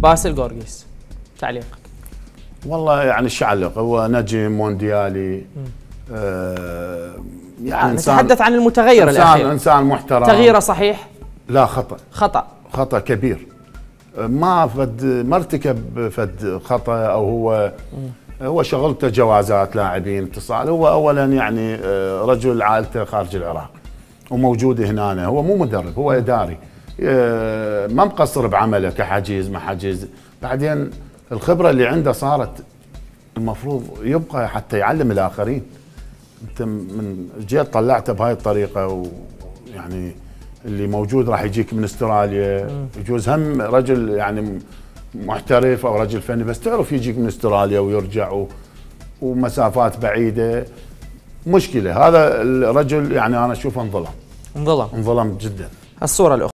باسل غورغيس تعليق. والله يعني شعلق، هو نجم مونديالي. يعني نتحدث عن المتغير الاخير. انسان محترم. تغييره صحيح؟ لا، خطأ كبير. ما ارتكب فد خطأ، او هو شغلته جوازات لاعبين اتصال. هو اولا يعني رجل عائلته خارج العراق وموجود هنا، هو مو مدرب، هو اداري، ما مقصر بعمله كحجيز ما حجيز. بعدين الخبره اللي عنده صارت المفروض يبقى حتى يعلم الاخرين. انت من جيت طلعته بهاي الطريقه، ويعني اللي موجود راح يجيك من استراليا، يجوز هم رجل يعني محترف او رجل فني، بس تعرف يجيك من استراليا ويرجع ومسافات بعيده. مشكله هذا الرجل، يعني انا اشوفه انظلم جدا. الصوره الأخرى.